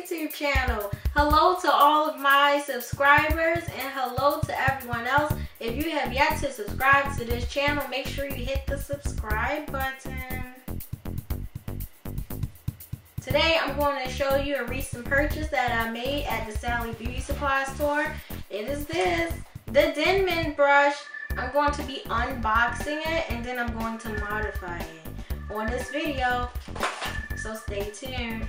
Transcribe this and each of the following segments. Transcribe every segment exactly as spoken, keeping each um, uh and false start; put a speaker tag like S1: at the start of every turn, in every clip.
S1: YouTube channel. Hello to all of my subscribers and hello to everyone else. If you have yet to subscribe to this channel, make sure you hit the subscribe button. Today I'm going to show you a recent purchase that I made at the Sally Beauty Supply store. It is this, the Denman brush. I'm going to be unboxing it and then I'm going to modify it on this video, so stay tuned.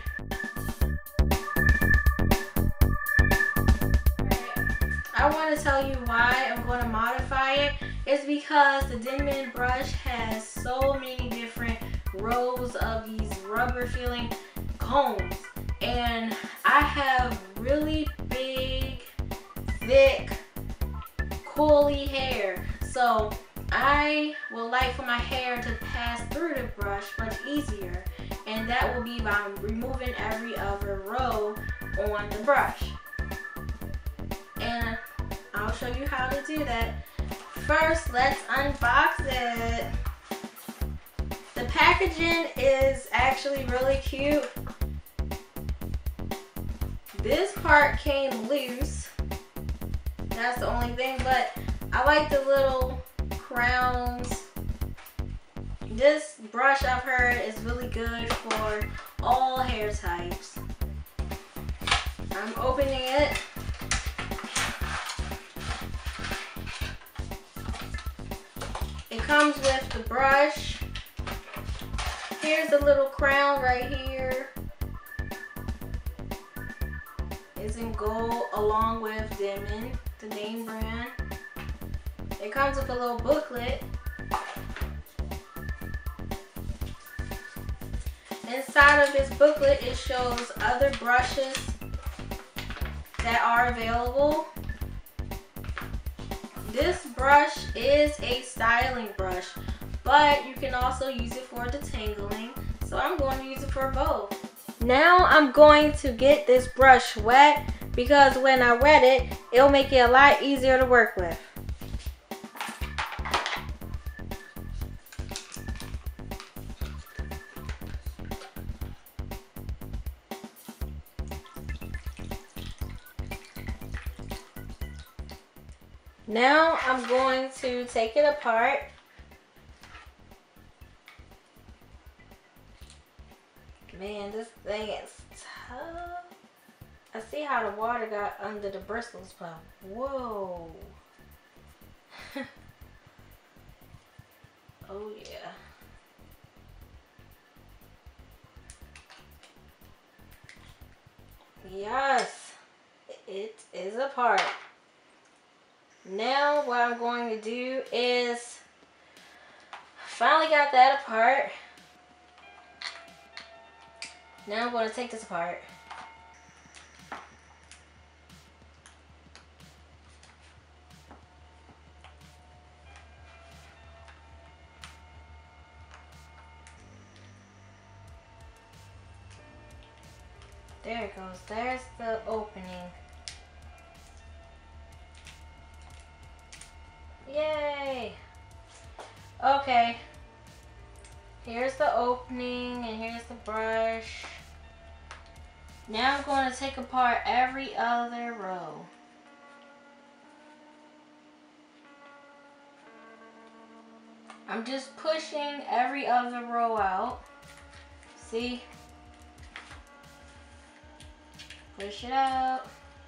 S1: I want to tell you why I'm going to modify it. It's because the Denman brush has so many different rows of these rubber feeling combs, and I have really big, thick, curly hair, so I would like for my hair to pass through the brush much easier, and that will be by removing every other row on the brush. And I'll show you how to do that. First, let's unbox it. The packaging is actually really cute. This part came loose. That's the only thing, but I like the little crowns. This brush, I've heard, is really good for all hair types. I'm opening it. It comes with the brush. Here's the little crown right here. It's in gold along with Denman, the name brand. It comes with a little booklet. Inside of this booklet, it shows other brushes that are available. This brush is a styling brush, but you can also use it for detangling, so I'm going to use it for both. Now I'm going to get this brush wet, because when I wet it, it'll make it a lot easier to work with. Now I'm going to take it apart. Man, this thing is tough. I see how the water got under the bristles, but whoa. Oh yeah. Yes, it is apart. Now what I'm going to do is, finally got that apart. Now I'm going to take this apart. There it goes. There's the opening. Yay! Okay. Here's the opening and here's the brush. Now I'm going to take apart every other row. I'm just pushing every other row out. See? Push it out.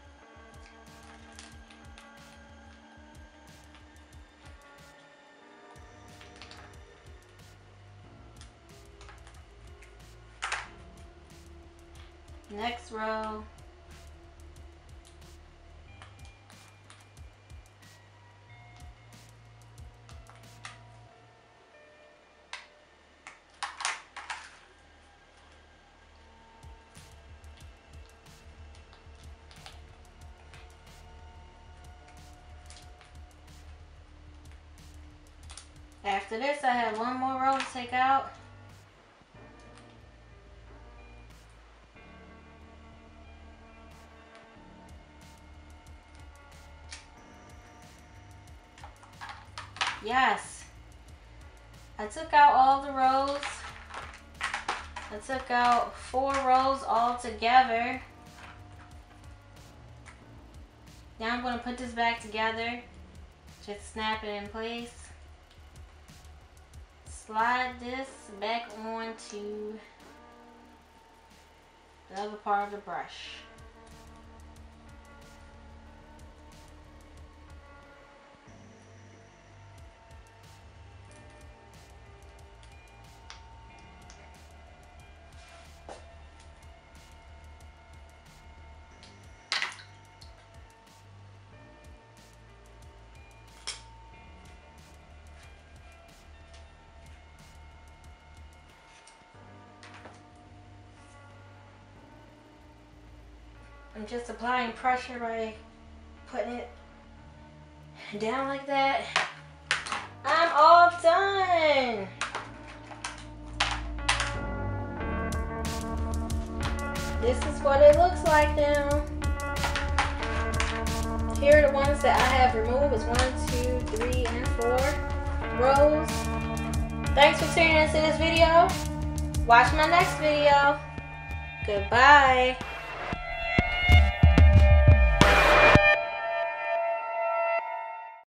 S1: Next row. After this, I have one more row to take out. Yes, I took out all the rows. I took out four rows all together. Now I'm going to put this back together. Just snap it in place. Slide this back onto the other part of the brush. I'm just applying pressure by putting it down like that. I'm all done. This is what it looks like now. Here are the ones that I have removed. It's one, two, three, and four rows. Thanks for tuning into this video. Watch my next video. Goodbye.